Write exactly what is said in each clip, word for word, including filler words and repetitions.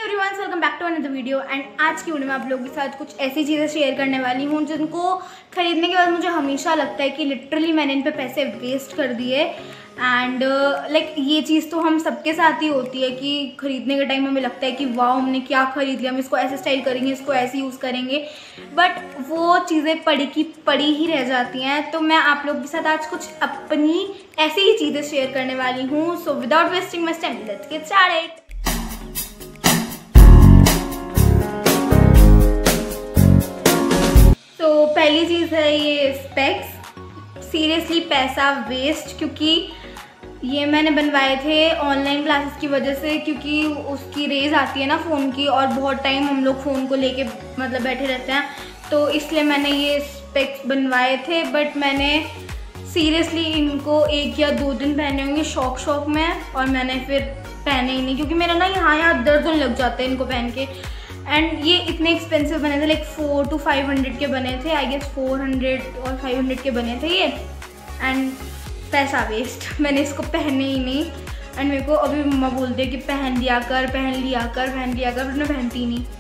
Everyone, welcome back to another video. And आज की video में आप लोगों के साथ कुछ ऐसी चीज़ें शेयर करने वाली हूँ जिनको खरीदने के बाद मुझे हमेशा लगता है कि लिटरली मैंने इन पे पैसे वेस्ट कर दिए। एंड लाइक uh, like, ये चीज़ तो हम सबके साथ ही होती है कि खरीदने के टाइम हमें लगता है कि वाह हमने क्या खरीद लिया, हम इसको ऐसे स्टाइल करेंगे, इसको ऐसे यूज़ करेंगे, बट वो चीज़ें पड़ी की पड़ी ही रह जाती हैं। तो मैं आप लोगों के साथ आज कुछ अपनी ऐसी ही चीज़ें शेयर करने वाली हूँ। So without wasting my time let's get started. तो पहली चीज़ है ये स्पेक्स। सीरियसली पैसा वेस्ट, क्योंकि ये मैंने बनवाए थे ऑनलाइन क्लासेस की वजह से, क्योंकि उसकी रेज आती है ना फ़ोन की और बहुत टाइम हम लोग फ़ोन को लेके मतलब बैठे रहते हैं, तो इसलिए मैंने ये स्पेक्स बनवाए थे। बट मैंने सीरियसली इनको एक या दो दिन पहने होंगे शौक शौक में, और मैंने फिर पहने ही नहीं, क्योंकि मेरा ना यहाँ यहाँ दर्द होने लग जाते हैं इनको पहन के। एंड ये इतने एक्सपेंसिव बने थे, like four two five hundred के बने थे, आई गेस फोर हंड्रेड और फाइव हंड्रेड के बने थे ये। एंड पैसा वेस्ट, मैंने इसको पहने ही नहीं। एंड मेरे को अभी मम्मा बोलते हैं कि पहन लिया कर पहन लिया कर पहन लिया कर, बट मैं पहनती ही नहीं।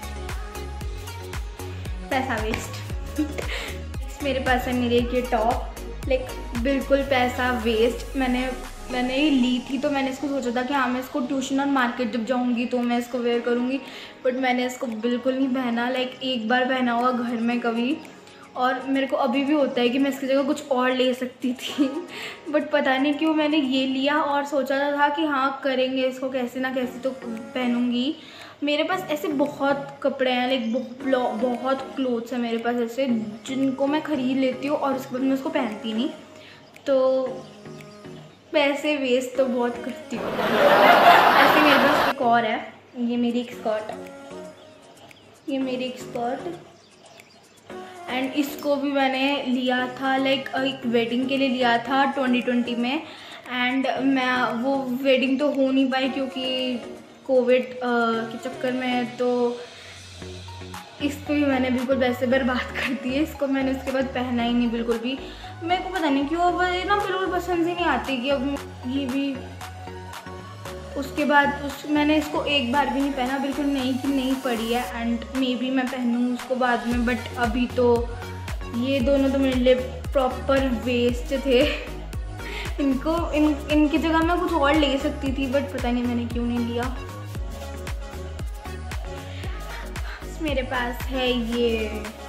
पैसा वेस्ट। मेरे पास है मेरी एक ये टॉप, लाइक बिल्कुल पैसा वेस्ट। मैंने मैंने ये ली थी तो मैंने इसको सोचा था कि हाँ मैं इसको ट्यूशन और मार्केट जब जाऊँगी तो मैं इसको वेयर करूँगी, बट मैंने इसको बिल्कुल नहीं पहना। लाइक एक बार पहना हुआ घर में कभी, और मेरे को अभी भी होता है कि मैं इसकी जगह कुछ और ले सकती थी, बट पता नहीं क्यों मैंने ये लिया और सोचा था कि हाँ करेंगे इसको कैसे ना कैसे तो पहनूँगी। मेरे पास ऐसे बहुत कपड़े हैं, लाइक बहुत बहुत क्लोथ्स हैं मेरे पास ऐसे, जिनको मैं ख़रीद लेती हूँ और उसके बाद मैं उसको पहनती नहीं, तो पैसे वेस्ट तो बहुत करती हूँ। ऐसे मेरे पास एक और है, ये मेरी एक स्कर्ट ये मेरी एक स्कर्ट एंड इसको भी मैंने लिया था, लाइक एक वेडिंग के लिए लिया था ट्वेंटी ट्वेंटी में। एंड मैं वो वेडिंग तो हो नहीं पाई क्योंकि कोविड के चक्कर में, तो इस पर भी मैंने बिल्कुल पैसे बर्बाद कर दिए। इसको मैंने उसके बाद पहना ही नहीं बिल्कुल भी। मेरे को पता नहीं क्यों अब ये ना बिल्कुल पसंद ही नहीं आती कि अब ये भी। उसके बाद उस मैंने इसको एक बार भी नहीं पहना, बिल्कुल नई की नई पड़ी है। एंड मे बी मैं पहनूँ उसको बाद में, बट अभी तो ये दोनों तो मेरे लिए प्रॉपर वेस्ट थे। इनको इन इनकी जगह मैं कुछ और ले सकती थी, बट पता नहीं मैंने क्यों नहीं लिया। मेरे पास है ये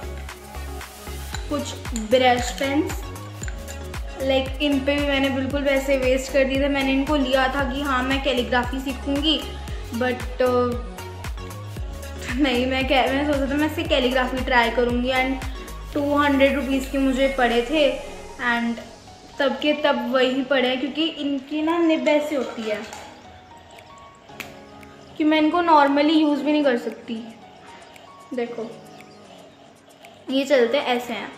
कुछ ब्रश पेन्स, लाइक like, इन पे भी मैंने बिल्कुल पैसे वेस्ट कर दिए थे। मैंने इनको लिया था कि हाँ मैं कैलीग्राफी सीखूंगी, बट uh, नहीं, मैं क्या मैंने सोचा था मैं इससे कैलीग्राफी ट्राई करूंगी। एंड टू हंड्रेड रुपीज़ के मुझे पड़े थे, एंड तब के तब वही पड़े हैं, क्योंकि इनकी ना निब ऐसी होती है कि मैं इनको नॉर्मली यूज़ भी नहीं कर सकती। देखो ये चलते ऐसे हैं,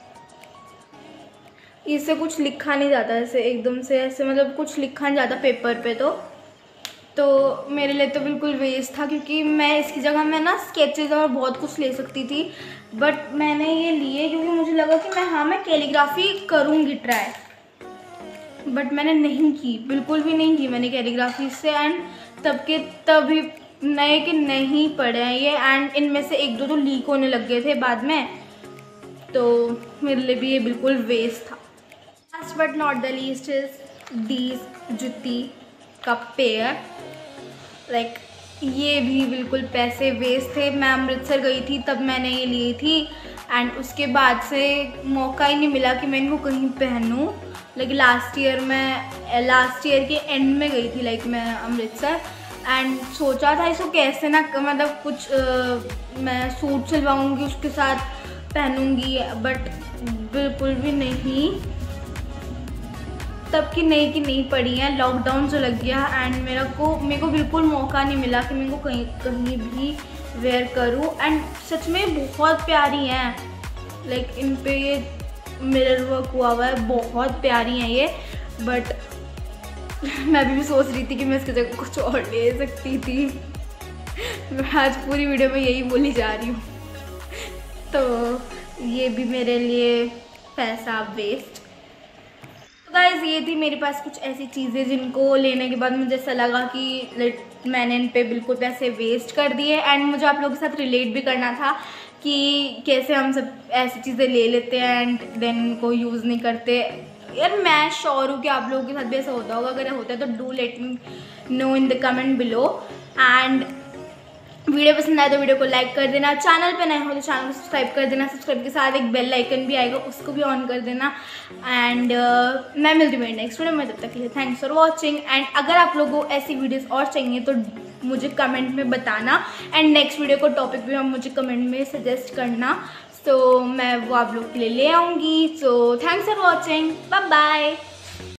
इससे कुछ लिखा नहीं जाता ऐसे एकदम से, ऐसे मतलब कुछ लिखा नहीं जाता पेपर पे, तो तो मेरे लिए तो बिल्कुल वेस्ट था, क्योंकि मैं इसकी जगह मैं ना स्केचेस और बहुत कुछ ले सकती थी। बट मैंने ये लिए क्योंकि मुझे लगा कि मैं हाँ मैं कैलीग्राफी करूँगी ट्राई, बट मैंने नहीं की, बिल्कुल भी नहीं की मैंने कैलीग्राफी से। एंड तब के तभी नए के नहीं पड़े हैं ये, एंड इनमें से एक दो तो लीक होने लग गए थे बाद में, तो मेरे लिए भी ये बिल्कुल वेस्ट था। Last but not the least is these जुती का पेयर, लाइक ये भी बिल्कुल पैसे वेस्ट थे। मैं अमृतसर गई थी तब मैंने ये ली थी, एंड उसके बाद से मौका ही नहीं मिला कि मैं इनको कहीं पहनूं। लाइक लास्ट ईयर मैं लास्ट ईयर के एंड में गई थी, लाइक मैं अमृतसर, एंड सोचा था इसको कैसे ना मतलब कुछ आ, मैं सूट सिलवाऊंगी उसके साथ पहनूंगी, बट बिल्कुल भी नहीं। तब की नई की नहीं पड़ी है, लॉकडाउन जो लग गया, एंड मेरा को मेरे को बिल्कुल मौका नहीं मिला कि मैं को कहीं कहीं भी वेयर करूं। एंड सच में बहुत प्यारी हैं, लाइक इन पे ये मिरर वर्क हुआ हुआ है, बहुत प्यारी हैं ये। बट मैं भी, भी सोच रही थी कि मैं इसकी जगह कुछ और ले सकती थी। मैं आज पूरी वीडियो में यही बोली जा रही हूँ। तो ये भी मेरे लिए पैसा वेस्ट। तो गाइस ये थी मेरे पास कुछ ऐसी चीज़ें जिनको लेने के बाद मुझे ऐसा लगा कि लाइक मैंने इन पे बिल्कुल पैसे वेस्ट कर दिए। एंड मुझे आप लोगों के साथ रिलेट भी करना था कि कैसे हम सब ऐसी चीज़ें ले लेते हैं एंड देन को यूज़ नहीं करते। यार मैं श्योर हूँ कि आप लोगों के साथ भी ऐसा होता होगा, अगर होता है तो do let me know in the comment below. And video पसंद आए तो वीडियो को लाइक कर देना, चैनल पे नए हो तो चैनल को सब्सक्राइब कर देना, सब्सक्राइब के साथ एक बेल आइकन भी आएगा उसको भी ऑन कर देना। एंड uh, मैं मिलती हूँ नेक्स्ट वीडियो में, तब तक के लिए थैंक्स फॉर वॉचिंग। एंड अगर आप लोगों को ऐसी वीडियोस और चाहिए तो मुझे कमेंट में बताना एंड नेक्स्ट वीडियो को टॉपिक भी हम मुझे कमेंट में सजेस्ट करना, तो so, मैं वो आप लोग के लिए ले आऊँगी। So thanks for watching, bye bye.